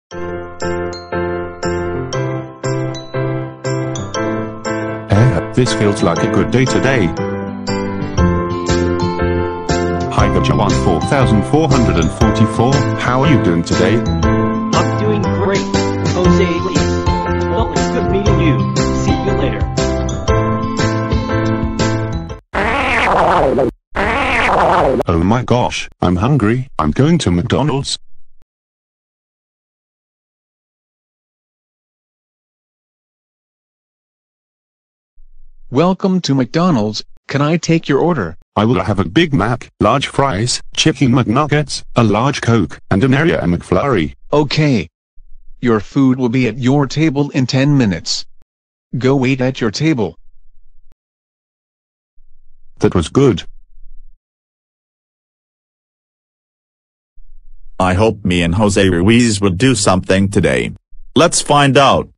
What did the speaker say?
This feels like a good day today. Hi Gajawan 4444, how are you doing today? I'm doing great, Jose Lee. Well, it's good meeting you. See you later. Oh my gosh, I'm hungry. I'm going to McDonald's. Welcome to McDonald's. Can I take your order? I will have a Big Mac, large fries, chicken McNuggets, a large Coke, and an area McFlurry. Okay. Your food will be at your table in 10 minutes. Go wait at your table. That was good. I hope me and Jose Ruiz will do something today. Let's find out.